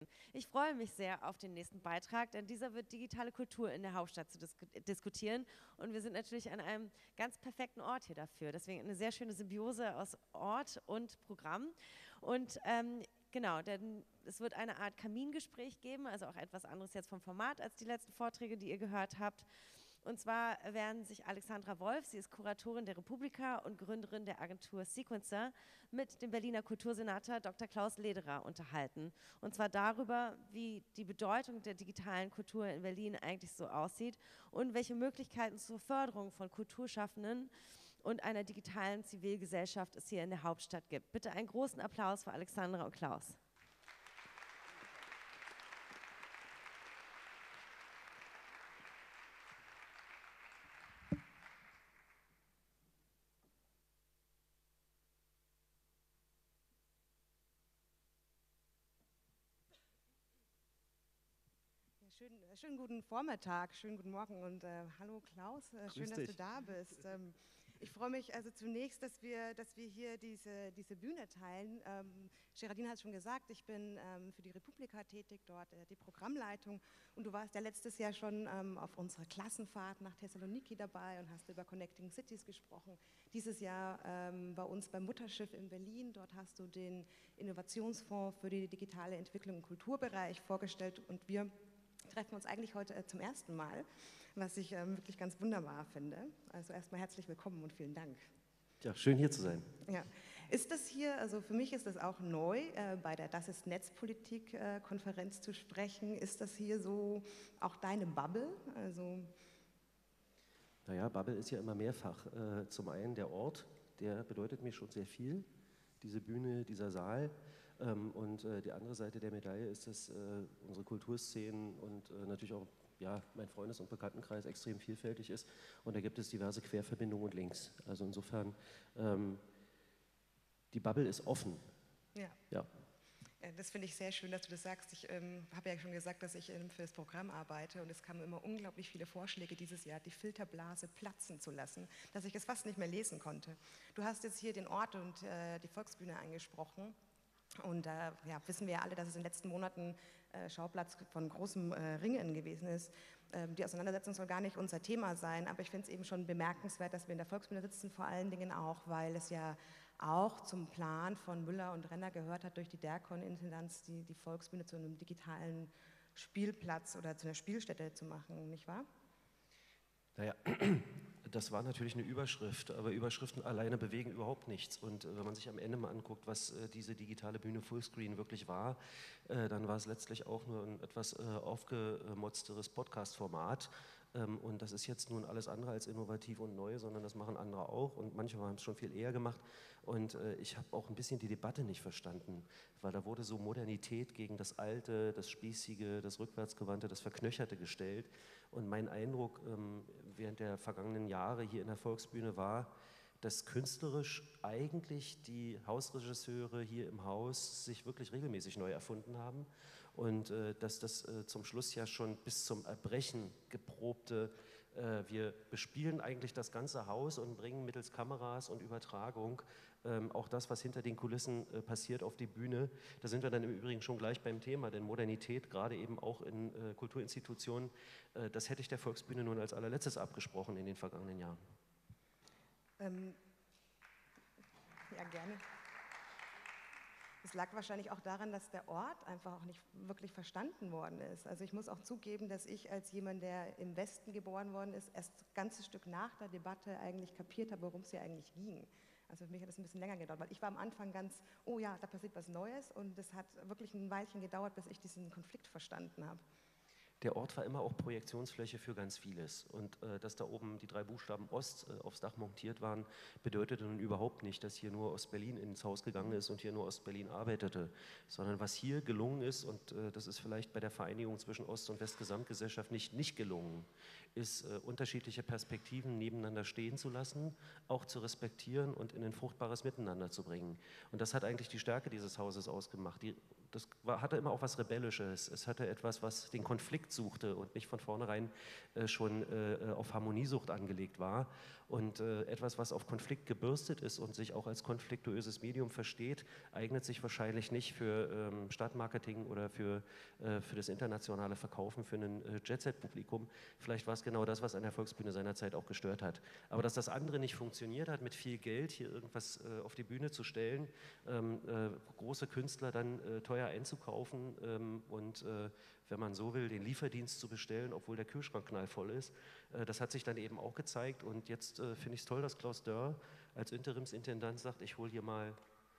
Ich freue mich sehr auf den nächsten Beitrag, denn dieser wird digitale Kultur in der Hauptstadt zu diskutieren. Und wir sind natürlich an einem ganz perfekten Ort hier dafür. Deswegen eine sehr schöne Symbiose aus Ort und Programm. Und genau, denn es wird eine Art Kamingespräch geben, also auch etwas anderes jetzt vom Format als die letzten Vorträge, die ihr gehört habt. Und zwar werden sich Alexandra Wolf, sie ist Kuratorin der Republika und Gründerin der Agentur Sequencer, mit dem Berliner Kultursenator Dr. Klaus Lederer unterhalten. Und zwar darüber, wie die Bedeutung der digitalen Kultur in Berlin eigentlich so aussieht und welche Möglichkeiten zur Förderung von Kulturschaffenden und einer digitalen Zivilgesellschaft es hier in der Hauptstadt gibt. Bitte einen großen Applaus für Alexandra und Klaus. Schönen guten Vormittag, schönen guten Morgen und hallo Klaus, schön, dass du da bist. Ich freue mich also zunächst, dass wir hier diese Bühne teilen. Geraldine hat es schon gesagt, ich bin für die Republika tätig, dort die Programmleitung, und du warst ja letztes Jahr schon auf unserer Klassenfahrt nach Thessaloniki dabei und hast über Connecting Cities gesprochen. Dieses Jahr bei uns beim Mutterschiff in Berlin, dort hast du den Innovationsfonds für die digitale Entwicklung im Kulturbereich vorgestellt, und wir treffen uns eigentlich heute zum ersten Mal, was ich wirklich ganz wunderbar finde. Also erstmal herzlich willkommen und vielen Dank. Ja, schön hier zu sein. Ja. Ist das hier, also für mich ist das auch neu, bei der Das ist Netzpolitik-Konferenz zu sprechen. Ist das hier so auch deine Bubble? Also Naja, Bubble ist ja immer mehrfach. Zum einen der Ort, der bedeutet mir schon sehr viel. Diese Bühne, dieser Saal. Und die andere Seite der Medaille ist, dass unsere Kulturszenen und natürlich auch ja, mein Freundes- und Bekanntenkreis extrem vielfältig ist. Und da gibt es diverse Querverbindungen und Links. Also insofern, die Bubble ist offen. ja. Ja. Das finde ich sehr schön, dass du das sagst. Ich habe ja schon gesagt, dass ich für das Programm arbeite, und es kamen immer unglaublich viele Vorschläge dieses Jahr, die Filterblase platzen zu lassen, dass ich es fast nicht mehr lesen konnte. Du hast jetzt hier den Ort und die Volksbühne angesprochen. Und ja, wissen wir ja alle, dass es in den letzten Monaten Schauplatz von großem Ringen gewesen ist. Die Auseinandersetzung soll gar nicht unser Thema sein, aber ich finde es eben schon bemerkenswert, dass wir in der Volksbühne sitzen, vor allen Dingen auch, weil es ja auch zum Plan von Müller und Renner gehört hat, durch die DERCON-Intendanz die Volksbühne zu einem digitalen Spielplatz oder zu einer Spielstätte zu machen, nicht wahr? Naja, das war natürlich eine Überschrift, aber Überschriften alleine bewegen überhaupt nichts. Und wenn man sich am Ende mal anguckt, was diese digitale Bühne Fullscreen wirklich war, dann war es letztlich auch nur ein etwas aufgemotzteres Podcast-Format. Und das ist jetzt nun alles andere als innovativ und neu, sondern das machen andere auch, und manche haben es schon viel eher gemacht. Und ich habe auch ein bisschen die Debatte nicht verstanden, weil da wurde so Modernität gegen das Alte, das Spießige, das Rückwärtsgewandte, das Verknöcherte gestellt. Und mein Eindruck während der vergangenen Jahre hier in der Volksbühne war, dass künstlerisch eigentlich die Hausregisseure hier im Haus sich wirklich regelmäßig neu erfunden haben, und dass das zum Schluss ja schon bis zum Erbrechen geprobte, wir bespielen eigentlich das ganze Haus und bringen mittels Kameras und Übertragung auch das, was hinter den Kulissen passiert, auf die Bühne. Da sind wir dann im Übrigen schon gleich beim Thema, denn Modernität, gerade eben auch in Kulturinstitutionen, das hätte ich der Volksbühne nun als allerletztes abgesprochen in den vergangenen Jahren. Ja, gerne. Es lag wahrscheinlich auch daran, dass der Ort einfach auch nicht wirklich verstanden worden ist. Also ich muss auch zugeben, dass ich als jemand, der im Westen geboren worden ist, erst ein ganzes Stück nach der Debatte eigentlich kapiert habe, worum es hier eigentlich ging. Also für mich hat es ein bisschen länger gedauert, weil ich war am Anfang ganz, oh ja, da passiert was Neues, und es hat wirklich ein Weilchen gedauert, bis ich diesen Konflikt verstanden habe. Der Ort war immer auch Projektionsfläche für ganz vieles, und dass da oben die 3 Buchstaben Ost aufs Dach montiert waren, bedeutete nun überhaupt nicht, dass hier nur Ostberlin ins Haus gegangen ist und hier nur Ostberlin arbeitete, sondern was hier gelungen ist, und das ist vielleicht bei der Vereinigung zwischen Ost- und Westgesamtgesellschaft nicht gelungen, ist, unterschiedliche Perspektiven nebeneinander stehen zu lassen, auch zu respektieren und in ein fruchtbares Miteinander zu bringen. Und das hat eigentlich die Stärke dieses Hauses ausgemacht. Hatte immer auch was Rebellisches. Es hatte etwas, was den Konflikt suchte und nicht von vornherein schon auf Harmoniesucht angelegt war. Und etwas, was auf Konflikt gebürstet ist und sich auch als konfliktuöses Medium versteht, eignet sich wahrscheinlich nicht für Stadtmarketing oder für das internationale Verkaufen für ein Jet-Set-Publikum. Vielleicht war es genau das, was an der Volksbühne seinerzeit auch gestört hat. Aber dass das andere nicht funktioniert hat, mit viel Geld hier irgendwas auf die Bühne zu stellen, große Künstler dann teuer einzukaufen und wenn man so will, den Lieferdienst zu bestellen, obwohl der Kühlschrank knallvoll ist. Das hat sich dann eben auch gezeigt und jetzt finde ich es toll, dass Klaus Dörr als Interimsintendant sagt, ich hole hier mal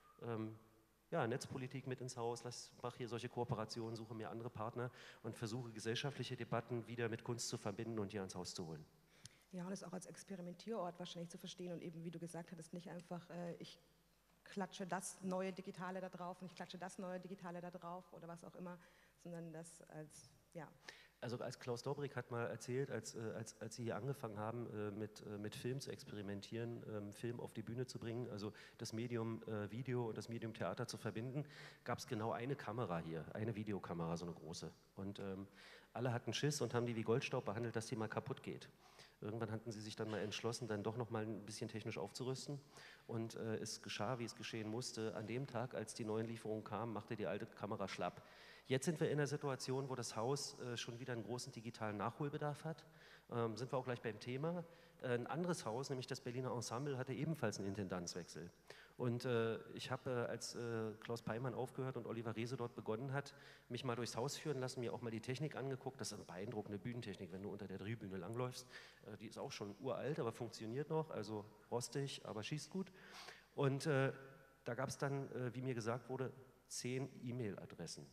Netzpolitik mit ins Haus, mache hier solche Kooperationen, suche mir andere Partner und versuche gesellschaftliche Debatten wieder mit Kunst zu verbinden und hier ans Haus zu holen. Ja, und das auch als Experimentierort wahrscheinlich zu verstehen und eben, wie du gesagt hattest, nicht einfach, ich klatsche das neue Digitale da drauf und ich klatsche das neue Digitale da drauf oder was auch immer, sondern das als, ja. Also als Klaus Dobrik hat mal erzählt, als sie hier angefangen haben, mit Film zu experimentieren, Film auf die Bühne zu bringen, also das Medium Video und das Medium Theater zu verbinden, gab es genau eine Kamera hier, eine Videokamera, so eine große. Und alle hatten Schiss und haben die wie Goldstaub behandelt, dass die mal kaputt geht. Irgendwann hatten sie sich dann mal entschlossen, dann doch noch mal ein bisschen technisch aufzurüsten und es geschah, wie es geschehen musste. An dem Tag, als die neuen Lieferungen kamen, machte die alte Kamera schlapp. Jetzt sind wir in der Situation, wo das Haus schon wieder einen großen digitalen Nachholbedarf hat. Sind wir auch gleich beim Thema. Ein anderes Haus, nämlich das Berliner Ensemble, hatte ebenfalls einen Intendanzwechsel. Und ich habe, als Klaus Peimann aufgehört und Oliver Reese dort begonnen hat, mich mal durchs Haus führen lassen, mir auch mal die Technik angeguckt. Das ist eine beeindruckende Bühnentechnik, wenn du unter der Drehbühne langläufst. Die ist auch schon uralt, aber funktioniert noch, also rostig, aber schießt gut. Und da gab es dann, wie mir gesagt wurde, 10 E-Mail-Adressen.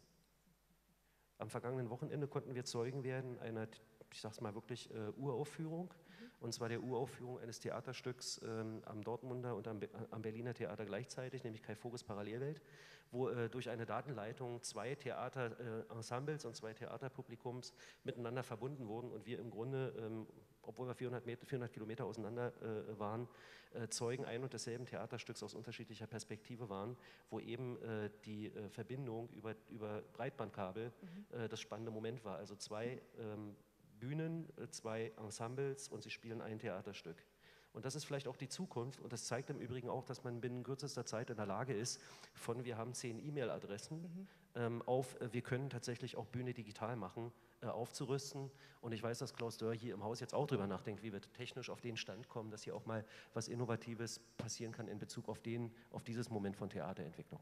Am vergangenen Wochenende konnten wir Zeugen werden einer, ich sag's mal wirklich, Uraufführung. Und zwar der Uraufführung eines Theaterstücks am Dortmunder und am Berliner Theater gleichzeitig, nämlich Kai Voges Parallelwelt, wo durch eine Datenleitung 2 Theaterensembles und 2 Theaterpublikums miteinander verbunden wurden und wir im Grunde, obwohl wir 400 Kilometer auseinander waren, Zeugen ein und desselben Theaterstücks aus unterschiedlicher Perspektive waren, wo eben die Verbindung über Breitbandkabel das spannende Moment war. Also 2 Bühnen, 2 Ensembles und sie spielen ein Theaterstück. Und das ist vielleicht auch die Zukunft und das zeigt im Übrigen auch, dass man binnen kürzester Zeit in der Lage ist, von wir haben 10 E-Mail-Adressen auf wir können tatsächlich auch Bühne digital machen, aufzurüsten. Und ich weiß, dass Klaus Dörr hier im Haus jetzt auch drüber nachdenkt, wie wir technisch auf den Stand kommen, dass hier auch mal was Innovatives passieren kann in Bezug auf dieses Moment von Theaterentwicklung.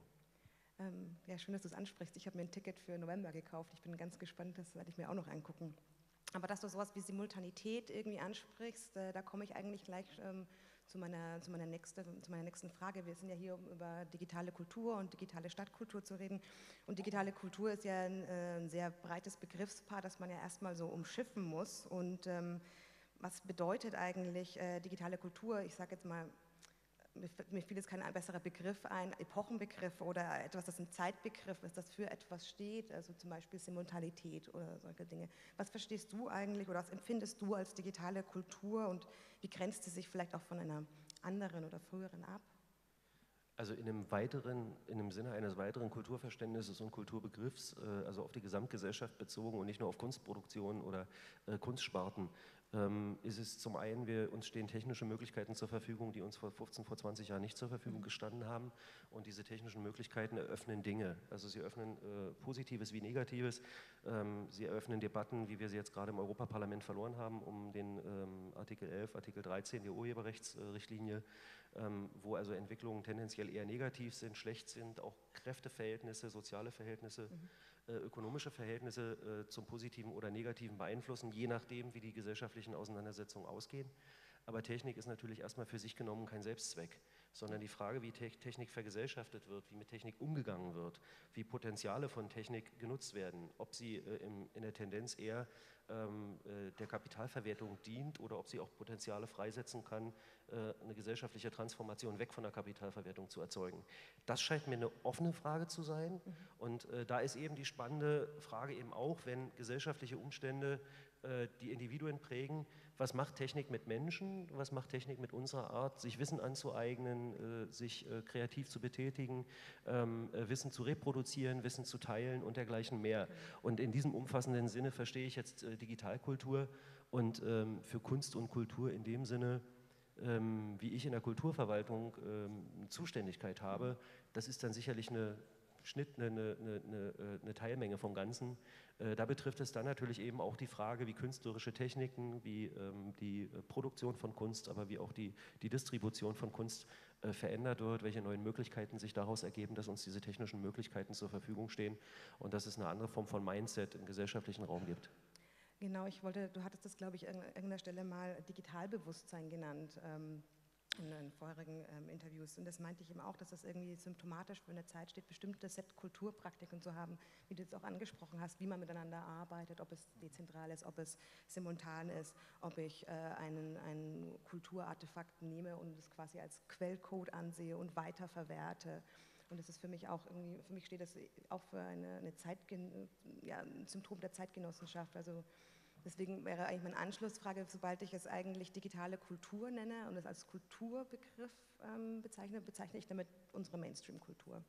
Ja, schön, dass du es ansprichst. Ich habe mir ein Ticket für November gekauft. Ich bin ganz gespannt, das werde ich mir auch noch angucken. Aber dass du sowas wie Simultanität irgendwie ansprichst, da komme ich eigentlich gleich zu meiner nächsten Frage. Wir sind ja hier, um über digitale Kultur und digitale Stadtkultur zu reden. Und digitale Kultur ist ja ein sehr breites Begriffspaar, das man ja erstmal so umschiffen muss. Und was bedeutet eigentlich digitale Kultur? Ich sage jetzt mal, mir fiel jetzt kein besserer Begriff ein, Epochenbegriff oder etwas, das ein Zeitbegriff ist, das für etwas steht, also zum Beispiel Simultanität oder solche Dinge. Was verstehst du eigentlich oder was empfindest du als digitale Kultur und wie grenzt sie sich vielleicht auch von einer anderen oder früheren ab? Also in einem Sinne eines weiteren Kulturverständnisses und Kulturbegriffs, also auf die Gesamtgesellschaft bezogen und nicht nur auf Kunstproduktionen oder Kunstsparten, ist es zum einen, uns stehen technische Möglichkeiten zur Verfügung, die uns vor 15, vor 20 Jahren nicht zur Verfügung gestanden haben. Und diese technischen Möglichkeiten eröffnen Dinge. Also sie eröffnen Positives wie Negatives. Sie eröffnen Debatten, wie wir sie jetzt gerade im Europaparlament verloren haben, um den Artikel 11, Artikel 13 der Urheberrechtsrichtlinie, wo also Entwicklungen tendenziell eher negativ sind, schlecht sind, auch Kräfteverhältnisse, soziale Verhältnisse, ökonomische Verhältnisse zum Positiven oder Negativen beeinflussen, je nachdem, wie die gesellschaftlichen Auseinandersetzungen ausgehen. Aber Technik ist natürlich erstmal für sich genommen kein Selbstzweck, sondern die Frage, wie Technik vergesellschaftet wird, wie mit Technik umgegangen wird, wie Potenziale von Technik genutzt werden, ob sie in der Tendenz eher der Kapitalverwertung dient oder ob sie auch Potenziale freisetzen kann, eine gesellschaftliche Transformation weg von der Kapitalverwertung zu erzeugen. Das scheint mir eine offene Frage zu sein und da ist eben die spannende Frage eben auch, wenn gesellschaftliche Umstände die Individuen prägen, was macht Technik mit Menschen, was macht Technik mit unserer Art, sich Wissen anzueignen, sich kreativ zu betätigen, Wissen zu reproduzieren, Wissen zu teilen und dergleichen mehr. Und in diesem umfassenden Sinne verstehe ich jetzt Digitalkultur und für Kunst und Kultur in dem Sinne, wie ich in der Kulturverwaltung Zuständigkeit habe, das ist dann sicherlich eine Teilmenge vom Ganzen. Da betrifft es dann natürlich eben auch die Frage, wie künstlerische Techniken, wie die Produktion von Kunst, aber wie auch die Distribution von Kunst verändert wird, welche neuen Möglichkeiten sich daraus ergeben, dass uns diese technischen Möglichkeiten zur Verfügung stehen und dass es eine andere Form von Mindset im gesellschaftlichen Raum gibt. Genau, du hattest das, glaube ich, an irgendeiner Stelle mal Digitalbewusstsein genannt. In den vorherigen Interviews. Und das meinte ich eben auch, dass das irgendwie symptomatisch für eine Zeit steht, bestimmte Set-Kulturpraktiken zu haben, wie du es auch angesprochen hast, wie man miteinander arbeitet, ob es dezentral ist, ob es simultan ist, ob ich ein Kulturartefakt nehme und es quasi als Quellcode ansehe und weiterverwerte. Und das ist für mich auch irgendwie, für mich steht das auch für ein Symptom der Zeitgenossenschaft. Also deswegen wäre eigentlich meine Anschlussfrage, sobald ich es eigentlich digitale Kultur nenne und es als Kulturbegriff bezeichne ich damit unsere Mainstream-Kultur.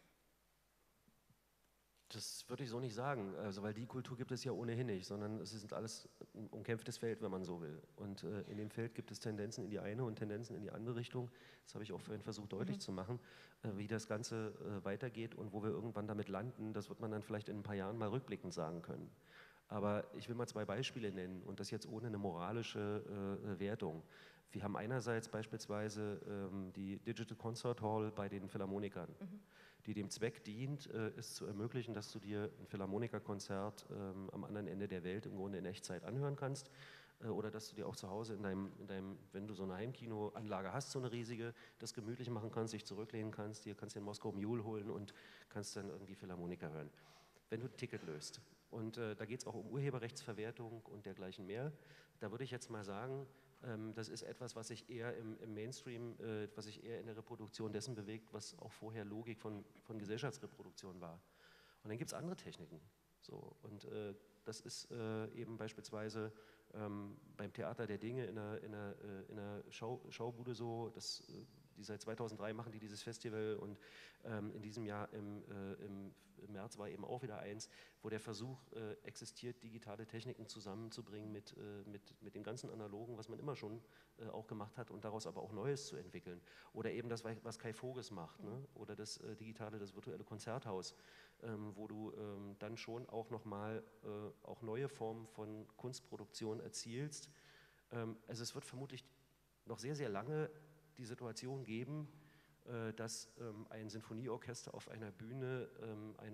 Das würde ich so nicht sagen, also weil die Kultur gibt es ja ohnehin nicht, sondern es ist alles ein umkämpftes Feld, wenn man so will. Und in dem Feld gibt es Tendenzen in die eine und Tendenzen in die andere Richtung. Das habe ich auch vorhin versucht deutlich zu machen, wie das Ganze weitergeht und wo wir irgendwann damit landen, das wird man dann vielleicht in ein paar Jahren mal rückblickend sagen können. Aber ich will mal zwei Beispiele nennen und das jetzt ohne eine moralische Wertung. Wir haben einerseits beispielsweise die Digital Concert Hall bei den Philharmonikern, die dem Zweck dient, es zu ermöglichen, dass du dir ein Philharmonikerkonzert am anderen Ende der Welt im Grunde in Echtzeit anhören kannst oder dass du dir auch zu Hause in deinem, wenn du so eine Heimkinoanlage hast, so eine riesige, das gemütlich machen kannst, dich zurücklehnen kannst, kannst dir einen Moskau Mule holen und kannst dann irgendwie Philharmoniker hören, wenn du ein Ticket löst. Und da geht es auch um Urheberrechtsverwertung und dergleichen mehr. Da würde ich jetzt mal sagen, das ist etwas, was sich eher im Mainstream, was sich eher in der Reproduktion dessen bewegt, was auch vorher Logik von Gesellschaftsreproduktion war. Und dann gibt es andere Techniken. So, und das ist eben beispielsweise beim Theater der Dinge in einer Schaubude so, die seit 2003 machen die dieses Festival und in diesem Jahr im März war eben auch wieder eins, wo der Versuch existiert, digitale Techniken zusammenzubringen mit dem ganzen Analogen, was man immer schon auch gemacht hat und daraus aber auch Neues zu entwickeln. Oder eben das, was Kai Voges macht, ne? Oder das virtuelle Konzerthaus, wo du dann schon auch nochmal auch neue Formen von Kunstproduktion erzielst. Also es wird vermutlich noch sehr, sehr lange die Situation geben, dass ein Sinfonieorchester auf einer Bühne ein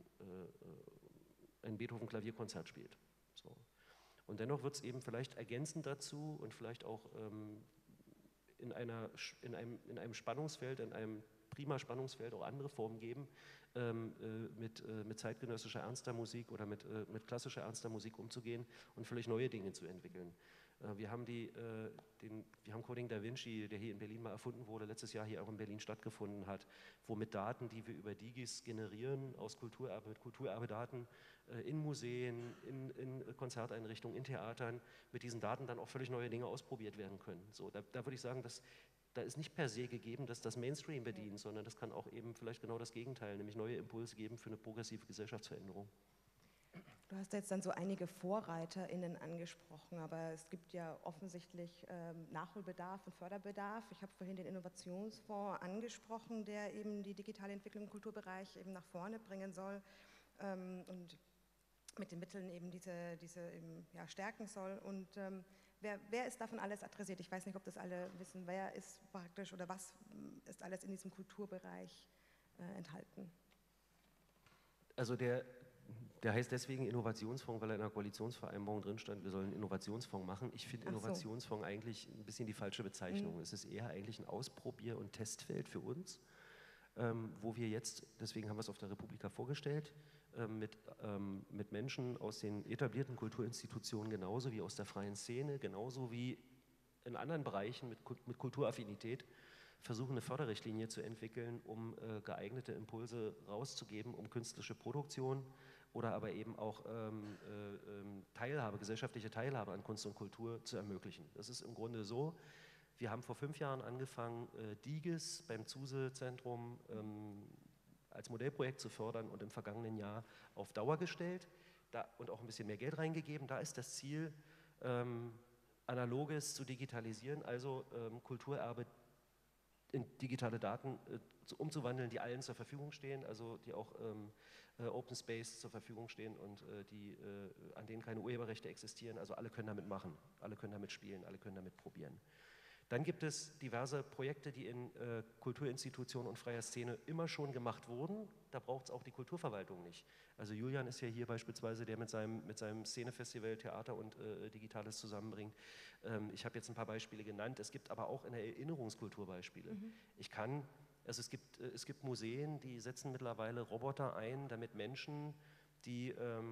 Beethoven-Klavierkonzert spielt. So. Und dennoch wird es eben vielleicht ergänzend dazu und vielleicht auch in einem Spannungsfeld, in einem prima Spannungsfeld auch andere Formen geben, mit zeitgenössischer ernster Musik oder mit klassischer ernster Musik umzugehen und völlig neue Dinge zu entwickeln. Wir haben Coding Da Vinci, der hier in Berlin mal erfunden wurde, letztes Jahr hier auch in Berlin stattgefunden hat, wo mit Daten, die wir über Digis generieren, aus mit Kulturerbedaten in Museen, in Konzerteinrichtungen, in Theatern, mit diesen Daten dann auch völlig neue Dinge ausprobiert werden können. So, da würde ich sagen, da ist nicht per se gegeben, dass das Mainstream bedient, sondern das kann auch eben vielleicht genau das Gegenteil, nämlich neue Impulse geben für eine progressive Gesellschaftsveränderung. Du hast jetzt dann so einige VorreiterInnen angesprochen, aber es gibt ja offensichtlich Nachholbedarf und Förderbedarf. Ich habe vorhin den Innovationsfonds angesprochen, der eben die digitale Entwicklung im Kulturbereich eben nach vorne bringen soll und mit den Mitteln eben diese eben, ja, stärken soll. Und wer ist davon alles adressiert? Ich weiß nicht, ob das alle wissen. Wer ist praktisch oder was ist alles in diesem Kulturbereich enthalten? Also der heißt deswegen Innovationsfonds, weil er in der Koalitionsvereinbarung drin stand, wir sollen einen Innovationsfonds machen. Ich finde Innovationsfonds eigentlich ein bisschen die falsche Bezeichnung. Es ist eher eigentlich ein Ausprobier- und Testfeld für uns, wo wir jetzt, deswegen haben wir es auf der Republika vorgestellt, mit Menschen aus den etablierten Kulturinstitutionen genauso wie aus der freien Szene, genauso wie in anderen Bereichen mit Kulturaffinität, versuchen eine Förderrichtlinie zu entwickeln, um geeignete Impulse rauszugeben, um künstlerische Produktion oder aber eben auch Teilhabe, gesellschaftliche Teilhabe an Kunst und Kultur zu ermöglichen. Das ist im Grunde so, wir haben vor 5 Jahren angefangen, DIGES beim Zuse-Zentrum als Modellprojekt zu fördern und im vergangenen Jahr auf Dauer gestellt und auch ein bisschen mehr Geld reingegeben. Da ist das Ziel, Analoges zu digitalisieren, also Kulturerbe in digitale Daten umzuwandeln, die allen zur Verfügung stehen, also die auch Open Space zur Verfügung stehen und an denen keine Urheberrechte existieren. Also alle können damit machen, alle können damit spielen, alle können damit probieren. Dann gibt es diverse Projekte, die in Kulturinstitutionen und freier Szene immer schon gemacht wurden. Da braucht es auch die Kulturverwaltung nicht. Also Julian ist ja hier beispielsweise, der mit seinem Szenefestival Theater und Digitales zusammenbringt. Ich habe jetzt ein paar Beispiele genannt. Es gibt aber auch in der Erinnerungskultur Beispiele. Es gibt Museen, die setzen mittlerweile Roboter ein, damit Menschen, die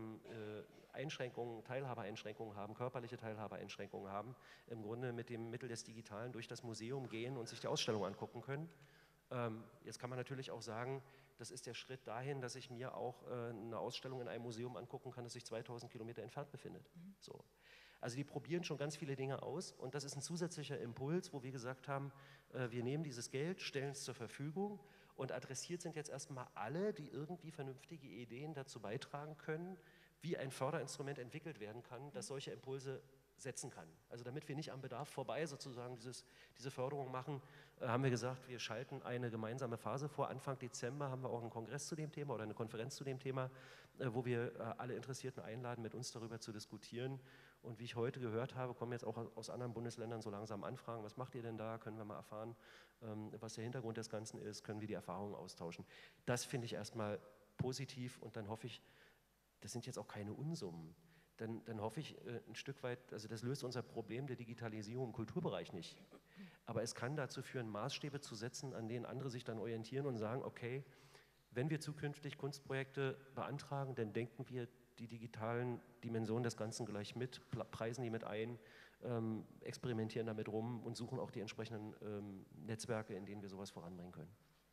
Teilhabeeinschränkungen haben, körperliche Teilhabeeinschränkungen haben, im Grunde mit dem Mittel des Digitalen durch das Museum gehen und sich die Ausstellung angucken können. Jetzt kann man natürlich auch sagen, das ist der Schritt dahin, dass ich mir auch eine Ausstellung in einem Museum angucken kann, das sich 2000 Kilometer entfernt befindet. So. Also die probieren schon ganz viele Dinge aus und das ist ein zusätzlicher Impuls, wo wir gesagt haben, wir nehmen dieses Geld, stellen es zur Verfügung und adressiert sind jetzt erstmal alle, die irgendwie vernünftige Ideen dazu beitragen können, wie ein Förderinstrument entwickelt werden kann, das solche Impulse setzen kann. Also damit wir nicht am Bedarf vorbei sozusagen diese Förderung machen, haben wir gesagt, wir schalten eine gemeinsame Phase vor. Anfang Dezember haben wir auch einen Kongress zu dem Thema oder eine Konferenz zu dem Thema, wo wir alle Interessierten einladen, mit uns darüber zu diskutieren. Und wie ich heute gehört habe, kommen jetzt auch aus anderen Bundesländern so langsam Anfragen, was macht ihr denn da? Können wir mal erfahren, was der Hintergrund des Ganzen ist? Können wir die Erfahrungen austauschen? Das finde ich erstmal positiv und dann hoffe ich, das sind jetzt auch keine Unsummen. Dann hoffe ich ein Stück weit, also das löst unser Problem der Digitalisierung im Kulturbereich nicht. Aber es kann dazu führen, Maßstäbe zu setzen, an denen andere sich dann orientieren und sagen, okay, wenn wir zukünftig Kunstprojekte beantragen, dann denken wir die digitalen Dimensionen des Ganzen gleich mit, preisen die mit ein, experimentieren damit rum und suchen auch die entsprechenden Netzwerke, in denen wir sowas voranbringen können.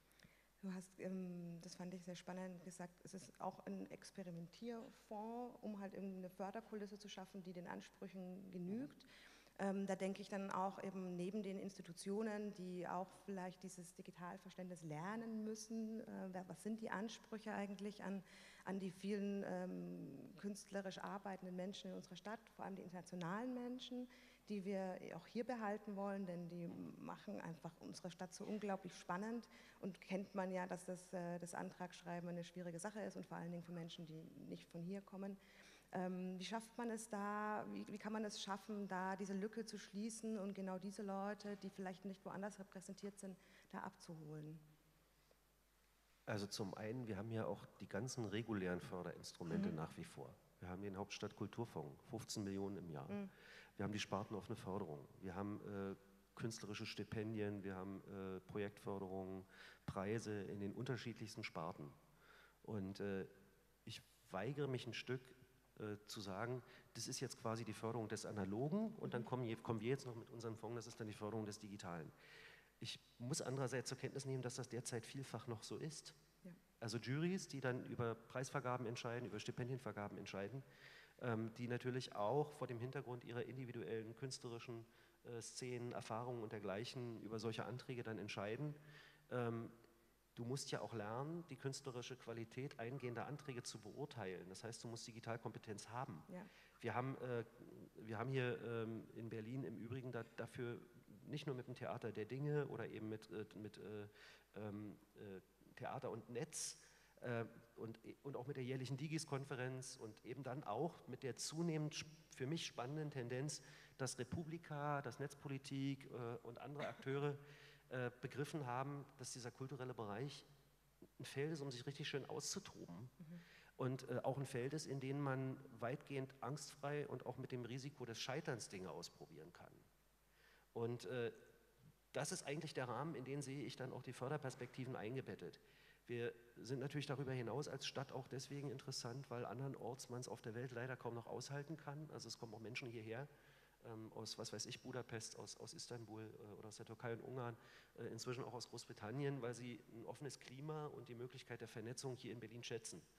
Du hast, das fand ich sehr spannend, gesagt, es ist auch ein Experimentierfonds, um halt eine Förderkulisse zu schaffen, die den Ansprüchen genügt. Da denke ich dann auch eben neben den Institutionen, die auch vielleicht dieses Digitalverständnis lernen müssen, was sind die Ansprüche eigentlich an die vielen künstlerisch arbeitenden Menschen in unserer Stadt, vor allem die internationalen Menschen, die wir auch hier behalten wollen, denn die machen einfach unsere Stadt so unglaublich spannend und kennt man ja, dass das Antragsschreiben eine schwierige Sache ist und vor allen Dingen für Menschen, die nicht von hier kommen. Wie schafft man es da, wie kann man es schaffen, da diese Lücke zu schließen und genau diese Leute, die vielleicht nicht woanders repräsentiert sind, da abzuholen? Also zum einen, wir haben ja auch die ganzen regulären Förderinstrumente nach wie vor. Wir haben den Hauptstadtkulturfonds, 15 Millionen im Jahr. Wir haben die spartenoffene Förderung. Wir haben künstlerische Stipendien, wir haben Projektförderungen, Preise in den unterschiedlichsten Sparten. Und ich weigere mich ein Stück zu sagen, das ist jetzt quasi die Förderung des Analogen und dann kommen wir jetzt noch mit unserem Fonds, das ist dann die Förderung des Digitalen. Ich muss andererseits zur Kenntnis nehmen, dass das derzeit vielfach noch so ist. Ja. Also Jurys, die dann über Preisvergaben entscheiden, über Stipendienvergaben entscheiden, die natürlich auch vor dem Hintergrund ihrer individuellen künstlerischen Szenen, Erfahrungen und dergleichen über solche Anträge dann entscheiden. Du musst ja auch lernen, die künstlerische Qualität eingehender Anträge zu beurteilen. Das heißt, du musst Digitalkompetenz haben. Ja. Wir haben hier in Berlin im Übrigen dafür nicht nur mit dem Theater der Dinge oder eben mit Theater und Netz und auch mit der jährlichen Digis-Konferenz und eben dann auch mit der zunehmend für mich spannenden Tendenz, dass Republika, das Netzpolitik und andere Akteure begriffen haben, dass dieser kulturelle Bereich ein Feld ist, um sich richtig schön auszutoben. Und auch ein Feld ist, in dem man weitgehend angstfrei und auch mit dem Risiko des Scheiterns Dinge ausprobieren kann. Und das ist eigentlich der Rahmen, in den sehe ich dann auch die Förderperspektiven eingebettet. Wir sind natürlich darüber hinaus als Stadt auch deswegen interessant, weil andernorts man es auf der Welt leider kaum noch aushalten kann. Also es kommen auch Menschen hierher, aus, was weiß ich, Budapest, aus Istanbul oder aus der Türkei und Ungarn, inzwischen auch aus Großbritannien, weil sie ein offenes Klima und die Möglichkeit der Vernetzung hier in Berlin schätzen.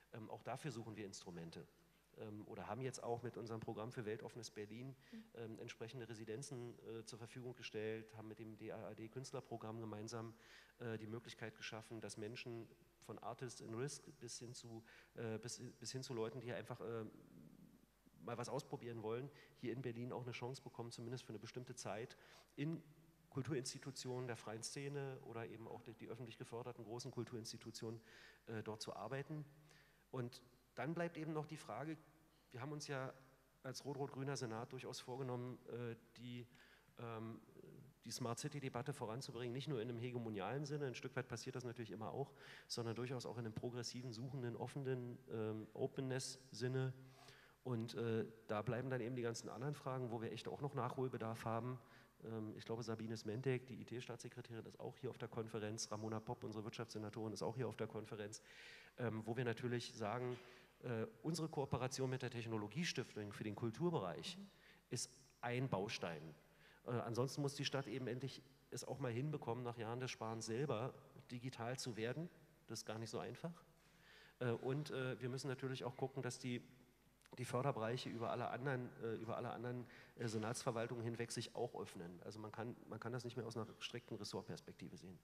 Auch dafür suchen wir Instrumente. Oder haben jetzt auch mit unserem Programm für weltoffenes Berlin entsprechende Residenzen zur Verfügung gestellt, haben mit dem DAAD-Künstlerprogramm gemeinsam die Möglichkeit geschaffen, dass Menschen von Artists in Risk bis hin zu Leuten, die einfach mal was ausprobieren wollen, hier in Berlin auch eine Chance bekommen, zumindest für eine bestimmte Zeit, in Kulturinstitutionen der freien Szene oder eben auch die öffentlich geförderten großen Kulturinstitutionen dort zu arbeiten. Und dann bleibt eben noch die Frage, wir haben uns ja als rot-rot-grüner Senat durchaus vorgenommen, die Smart City-Debatte voranzubringen, nicht nur in einem hegemonialen Sinne, ein Stück weit passiert das natürlich immer auch, sondern durchaus auch in einem progressiven, suchenden, offenen Openness-Sinne. Und da bleiben dann eben die ganzen anderen Fragen, wo wir echt auch noch Nachholbedarf haben. Ich glaube, Sabine Smentek, die IT-Staatssekretärin, ist auch hier auf der Konferenz, Ramona Popp, unsere Wirtschaftssenatorin, ist auch hier auf der Konferenz, wo wir natürlich sagen, unsere Kooperation mit der Technologiestiftung für den Kulturbereich ist ein Baustein. Ansonsten muss die Stadt eben endlich es auch mal hinbekommen, nach Jahren des Sparens selber digital zu werden. Das ist gar nicht so einfach. Und wir müssen natürlich auch gucken, dass die Förderbereiche über alle anderen Senatsverwaltungen hinweg sich auch öffnen. Also man kann das nicht mehr aus einer strikten Ressortperspektive sehen.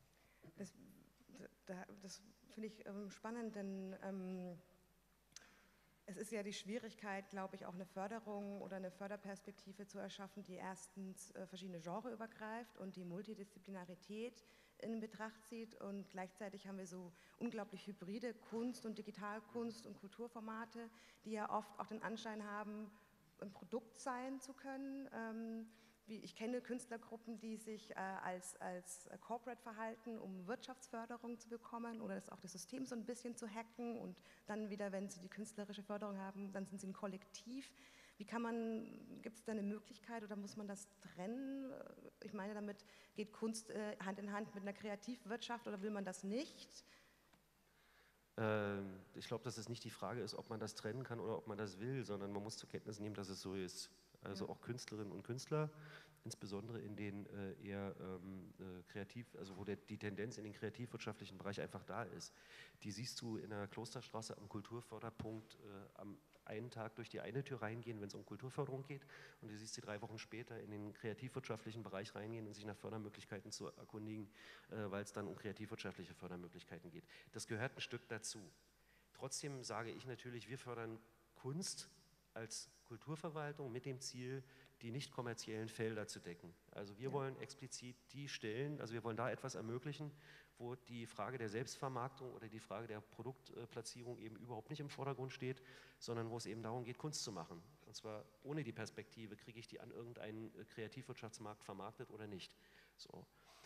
Das finde ich spannend, denn es ist ja die Schwierigkeit, glaube ich, auch eine Förderung oder eine Förderperspektive zu erschaffen, die erstens verschiedene Genre übergreift und die Multidisziplinarität in Betracht zieht. Und gleichzeitig haben wir so unglaublich hybride Kunst und Digitalkunst und Kulturformate, die ja oft auch den Anschein haben, ein Produkt sein zu können. Ich kenne Künstlergruppen, die sich als Corporate verhalten, um Wirtschaftsförderung zu bekommen oder auch das System so ein bisschen zu hacken und dann wieder, wenn sie die künstlerische Förderung haben, dann sind sie ein Kollektiv. Gibt es da eine Möglichkeit oder muss man das trennen? Ich meine, damit geht Kunst Hand in Hand mit einer Kreativwirtschaft oder will man das nicht? Ich glaube, dass es nicht die Frage ist, ob man das trennen kann oder ob man das will, sondern man muss zur Kenntnis nehmen, dass es so ist. Also ja. Auch Künstlerinnen und Künstler, insbesondere in den eher also wo die Tendenz in den kreativwirtschaftlichen Bereich einfach da ist. Die siehst du in der Klosterstraße am Kulturförderpunkt am einen Tag durch die eine Tür reingehen, wenn es um Kulturförderung geht, und du siehst sie 3 Wochen später in den kreativwirtschaftlichen Bereich reingehen und sich nach Fördermöglichkeiten zu erkundigen, weil es dann um kreativwirtschaftliche Fördermöglichkeiten geht. Das gehört ein Stück dazu. Trotzdem sage ich natürlich, wir fördern Kunst als Kulturverwaltung mit dem Ziel, die nicht kommerziellen Felder zu decken. Also wir wollen explizit die Stellen, also wir wollen da etwas ermöglichen, wo die Frage der Selbstvermarktung oder die Frage der Produktplatzierung eben überhaupt nicht im Vordergrund steht, sondern wo es eben darum geht, Kunst zu machen. Und zwar ohne die Perspektive, kriege ich die an irgendeinen Kreativwirtschaftsmarkt vermarktet oder nicht. So.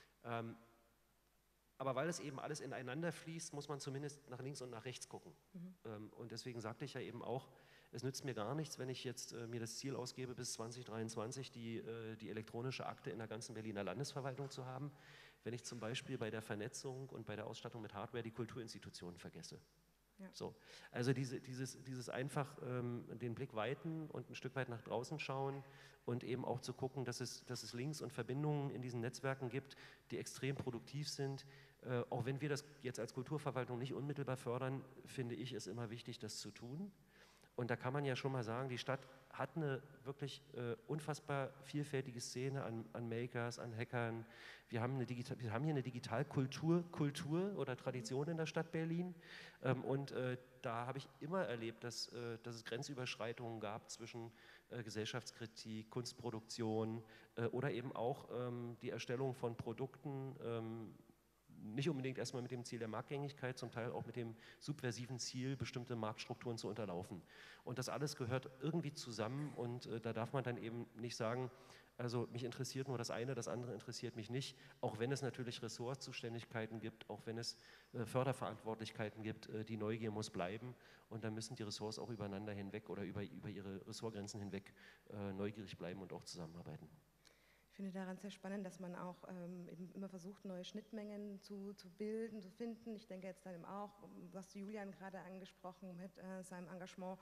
Aber weil es eben alles ineinander fließt, muss man zumindest nach links und nach rechts gucken. Und deswegen sagte ich ja eben auch, es nützt mir gar nichts, wenn ich jetzt mir das Ziel ausgebe, bis 2023 die elektronische Akte in der ganzen Berliner Landesverwaltung zu haben, wenn ich zum Beispiel bei der Vernetzung und bei der Ausstattung mit Hardware die Kulturinstitutionen vergesse. Ja. So. Also dieses einfach den Blick weiten und ein Stück weit nach draußen schauen und eben auch zu gucken, dass es Links und Verbindungen in diesen Netzwerken gibt, die extrem produktiv sind. Auch wenn wir das jetzt als Kulturverwaltung nicht unmittelbar fördern, finde ich es immer wichtig, das zu tun. Und da kann man ja schon mal sagen, die Stadt hat eine wirklich unfassbar vielfältige Szene an Makers, an Hackern. Wir haben hier eine Digitalkultur oder Tradition in der Stadt Berlin. Und da habe ich immer erlebt, dass es Grenzüberschreitungen gab zwischen Gesellschaftskritik, Kunstproduktion oder eben auch die Erstellung von Produkten, nicht unbedingt erstmal mit dem Ziel der Marktgängigkeit, zum Teil auch mit dem subversiven Ziel, bestimmte Marktstrukturen zu unterlaufen. Und das alles gehört irgendwie zusammen und da darf man dann eben nicht sagen, also mich interessiert nur das eine, das andere interessiert mich nicht, auch wenn es natürlich Ressortzuständigkeiten gibt, auch wenn es Förderverantwortlichkeiten gibt, die Neugier muss bleiben und dann müssen die Ressorts auch übereinander hinweg oder über ihre Ressortgrenzen hinweg neugierig bleiben und auch zusammenarbeiten. Ich finde daran sehr spannend, dass man auch eben immer versucht, neue Schnittmengen zu bilden, zu finden. Ich denke jetzt dann eben auch, was Julian gerade angesprochen mit seinem Engagement,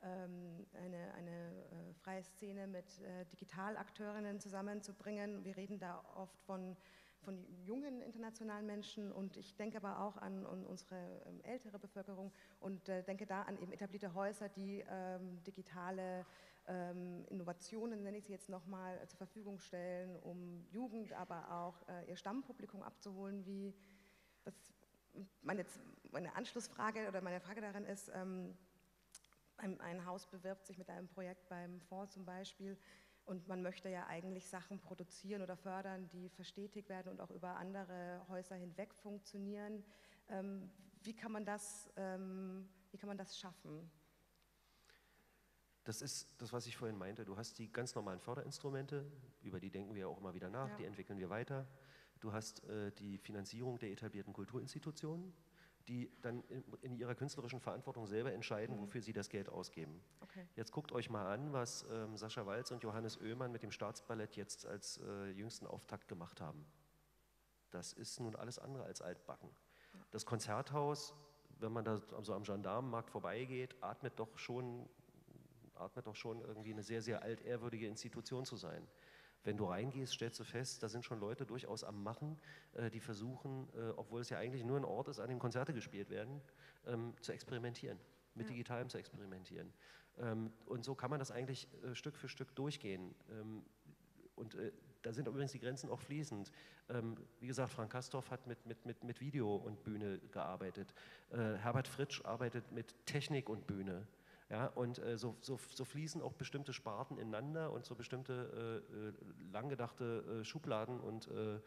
eine freie Szene mit Digitalakteurinnen zusammenzubringen. Wir reden da oft von von jungen internationalen Menschen und ich denke aber auch an unsere ältere Bevölkerung und denke da an eben etablierte Häuser, die digitale Innovationen, nenne ich sie jetzt nochmal, zur Verfügung stellen, um Jugend, aber auch ihr Stammpublikum abzuholen. Meine Anschlussfrage oder meine Frage darin ist, ein Haus bewirbt sich mit einem Projekt beim Fonds zum Beispiel und man möchte ja eigentlich Sachen produzieren oder fördern, die verstetigt werden und auch über andere Häuser hinweg funktionieren. Wie kann man das schaffen? Das ist das, was ich vorhin meinte. Du hast die ganz normalen Förderinstrumente, über die denken wir auch immer wieder nach, die entwickeln wir weiter. Du hast die Finanzierung der etablierten Kulturinstitutionen, die dann in ihrer künstlerischen Verantwortung selber entscheiden, wofür sie das Geld ausgeben. Okay. Jetzt guckt euch mal an, was Sascha Walz und Johannes Oehlmann mit dem Staatsballett jetzt als jüngsten Auftakt gemacht haben. Das ist nun alles andere als altbacken. Das Konzerthaus, wenn man da so am Gendarmenmarkt vorbeigeht, atmet doch schon irgendwie eine sehr, sehr altehrwürdige Institution zu sein. Wenn du reingehst, stellst du fest, da sind schon Leute durchaus am Machen, die versuchen, obwohl es ja eigentlich nur ein Ort ist, an dem Konzerte gespielt werden, zu experimentieren, mit Digitalem zu experimentieren. Und so kann man das eigentlich Stück für Stück durchgehen. Da sind übrigens die Grenzen auch fließend. Wie gesagt, Frank Castorf hat mit Video und Bühne gearbeitet. Herbert Fritsch arbeitet mit Technik und Bühne. Ja, und so fließen auch bestimmte Sparten ineinander und so bestimmte langgedachte Schubladen und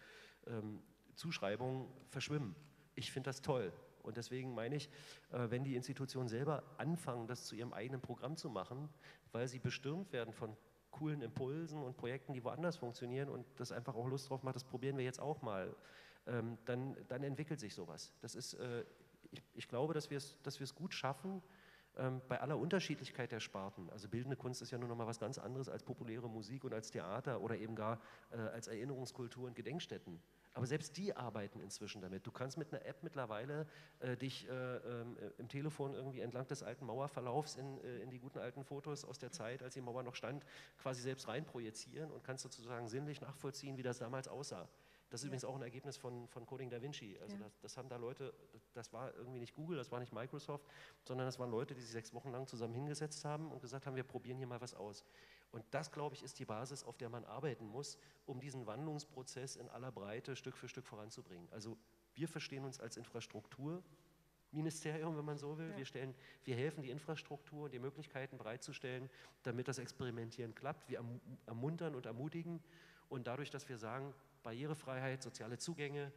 Zuschreibungen verschwimmen. Ich finde das toll. Und deswegen meine ich, wenn die Institutionen selber anfangen, das zu ihrem eigenen Programm zu machen, weil sie bestürmt werden von coolen Impulsen und Projekten, die woanders funktionieren und das einfach auch Lust drauf macht, das probieren wir jetzt auch mal, dann entwickelt sich sowas. Das ist, ich glaube, dass wir es gut schaffen, bei aller Unterschiedlichkeit der Sparten, also bildende Kunst ist ja nur noch mal was ganz anderes als populäre Musik und als Theater oder eben gar als Erinnerungskultur und Gedenkstätten. Aber selbst die arbeiten inzwischen damit. Du kannst mit einer App mittlerweile dich im Telefon irgendwie entlang des alten Mauerverlaufs in die guten alten Fotos aus der Zeit, als die Mauer noch stand, quasi selbst reinprojizieren und kannst sozusagen sinnlich nachvollziehen, wie das damals aussah. Das ist übrigens auch ein Ergebnis von Coding Da Vinci. Also das haben da Leute, das war irgendwie nicht Google, das war nicht Microsoft, sondern das waren Leute, die sich 6 Wochen lang zusammen hingesetzt haben und gesagt haben, wir probieren hier mal was aus. Und das, glaube ich, ist die Basis, auf der man arbeiten muss, um diesen Wandlungsprozess in aller Breite Stück für Stück voranzubringen. Also wir verstehen uns als Infrastrukturministerium, wenn man so will. Ja. Wir helfen, die Infrastruktur und die Möglichkeiten bereitzustellen, damit das Experimentieren klappt. Wir ermuntern und ermutigen und dadurch, dass wir sagen, Barrierefreiheit, soziale Zugänge,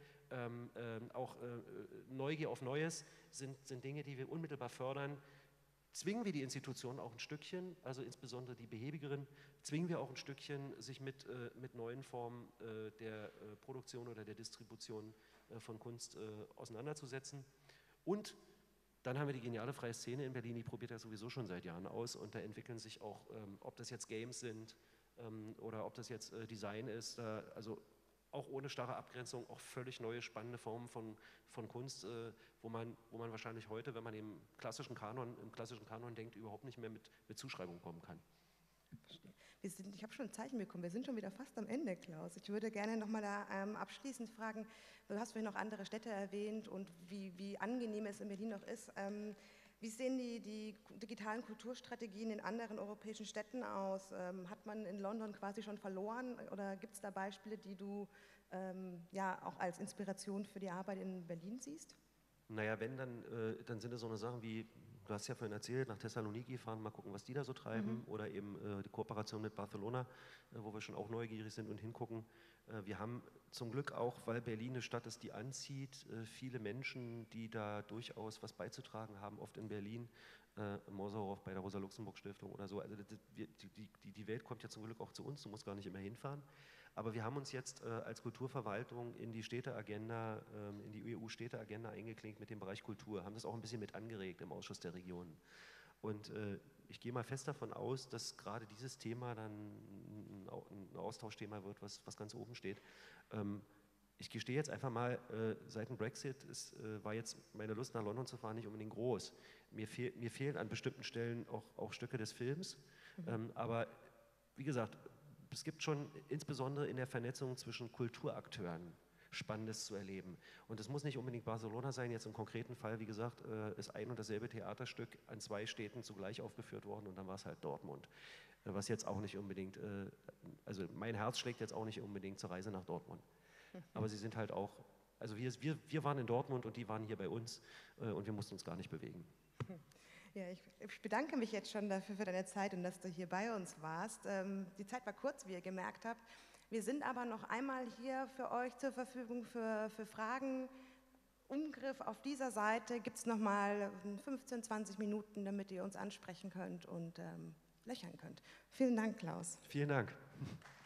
auch Neugier auf Neues sind Dinge, die wir unmittelbar fördern. Zwingen wir die Institutionen auch ein Stückchen, also insbesondere die behäbigeren, zwingen wir auch ein Stückchen, sich mit neuen Formen der Produktion oder der Distribution von Kunst auseinanderzusetzen. Und dann haben wir die geniale freie Szene in Berlin, die probiert das sowieso schon seit Jahren aus und da entwickeln sich auch, ob das jetzt Games sind oder ob das jetzt Design ist, also auch ohne starre Abgrenzung, auch völlig neue, spannende Formen von Kunst, wo man wahrscheinlich heute, wenn man im klassischen Kanon denkt, überhaupt nicht mehr mit Zuschreibung kommen kann. Ich habe schon ein Zeichen bekommen, wir sind schon wieder fast am Ende, Klaus. Ich würde gerne nochmal da abschließend fragen, du hast vorhin noch andere Städte erwähnt und wie angenehm es in Berlin noch ist. Wie sehen die digitalen Kulturstrategien in anderen europäischen Städten aus? Hat man in London quasi schon verloren oder gibt es da Beispiele, die du auch als Inspiration für die Arbeit in Berlin siehst? Naja, wenn, dann sind es so eine Sachen wie, du hast ja vorhin erzählt, nach Thessaloniki fahren, mal gucken, was die da so treiben oder eben die Kooperation mit Barcelona, wo wir schon auch neugierig sind und hingucken. Wir haben zum Glück auch, weil Berlin eine Stadt ist, die anzieht, viele Menschen, die da durchaus was beizutragen haben, oft in Berlin, Mosaurow bei der Rosa-Luxemburg-Stiftung oder so. Also die Welt kommt ja zum Glück auch zu uns, du musst gar nicht immer hinfahren. Aber wir haben uns jetzt als Kulturverwaltung in die Städteagenda, in die EU-Städteagenda eingeklinkt mit dem Bereich Kultur, haben das auch ein bisschen mit angeregt im Ausschuss der Regionen. Und ich gehe mal fest davon aus, dass gerade dieses Thema dann ein Austauschthema wird, was ganz oben steht. Ich gestehe jetzt einfach mal, seit dem Brexit war jetzt meine Lust nach London zu fahren nicht unbedingt groß. Mir fehlen an bestimmten Stellen auch Stücke des Films, aber wie gesagt, es gibt schon insbesondere in der Vernetzung zwischen Kulturakteuren Spannendes zu erleben. Und es muss nicht unbedingt Barcelona sein, jetzt im konkreten Fall, wie gesagt, ist ein und dasselbe Theaterstück an 2 Städten zugleich aufgeführt worden und dann war es halt Dortmund. Was jetzt auch nicht unbedingt, also mein Herz schlägt jetzt auch nicht unbedingt zur Reise nach Dortmund. Aber sie sind halt auch, also wir waren in Dortmund und die waren hier bei uns und wir mussten uns gar nicht bewegen. Ja, ich bedanke mich jetzt schon dafür für deine Zeit und dass du hier bei uns warst. Die Zeit war kurz, wie ihr gemerkt habt. Wir sind aber noch einmal hier für euch zur Verfügung für Fragen. Umgriff auf dieser Seite gibt es nochmal 15, 20 Minuten, damit ihr uns ansprechen könnt und löchern könnt. Vielen Dank, Klaus. Vielen Dank.